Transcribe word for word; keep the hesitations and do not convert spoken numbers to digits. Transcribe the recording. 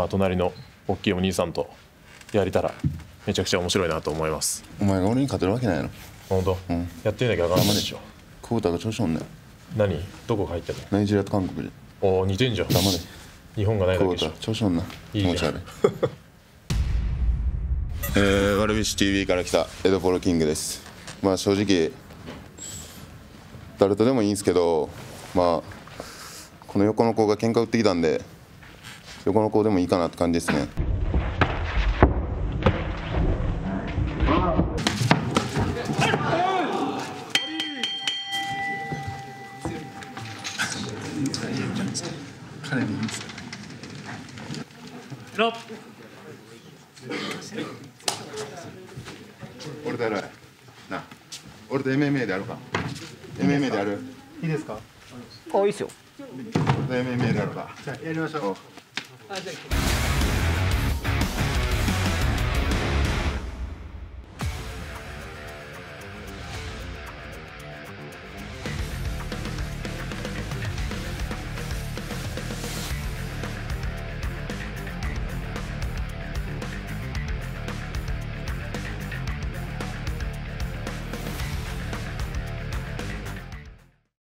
まあ隣の大きいお兄さんとやれたらめちゃくちゃ面白いなと思います。 お前が俺に勝てるわけないの。 本当、うん、やってみなきゃ分かんないでしょ。 クォーターが調子乗んねん。 何どこが入ってんの？ ナイジェリアと韓国で。 おお似てんじゃん。 黙れ。 日本がないだけでしょ。 クォーター調子乗んな。 いいじゃん。 気持ち悪いえー、ワルビッシュ ティーブイ から来たエドポロキングです。まあ正直誰とでもいいんですけど、まあこの横の子が喧嘩売ってきたんで横の子でもいいかなって感じですね。彼でいいんですか。俺とやろうな。俺と エムエムエー でやるか。 エムエムエー でやる。 いいですか。 あ、いいっすよ。 俺と エムエムエー でやるか。 じゃあやりましょう。 あ、じゃあ。